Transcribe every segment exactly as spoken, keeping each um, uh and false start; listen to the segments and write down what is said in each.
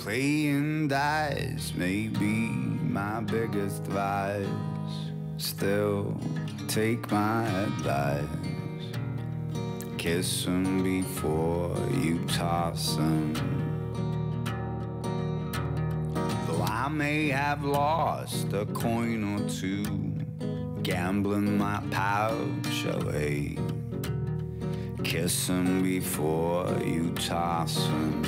Playing dice may be my biggest vice. Still, take my advice. Kiss 'em before you toss 'em. Though I may have lost a coin or two, gambling my pouch away. Kiss 'em before you toss 'em.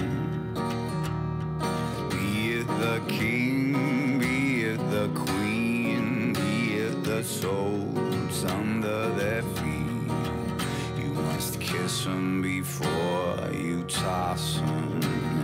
Be it the king, be it the queen, be it the souls under their feet, you must kiss 'em before you toss 'em.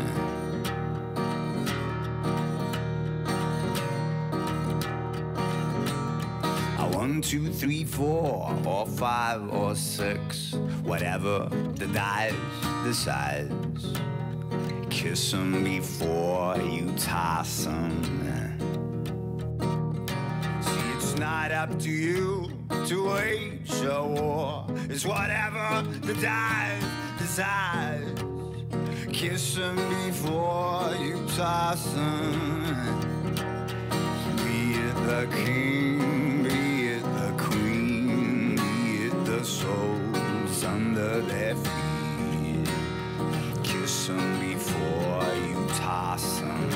One, two, three, four, or five, or six, whatever the dice decides. Kiss 'em before you toss 'em. See, it's not up to you to wage a war. It's whatever the dice decides. Kiss 'em before you toss 'em. Be it the king, be the queen, be it the souls under their feet. Kiss 'em before you toss 'em.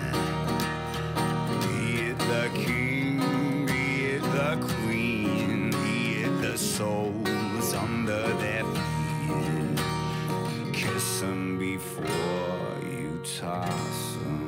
Be it the king, be it the queen, be it the souls under their feet. Kiss 'em before you toss 'em.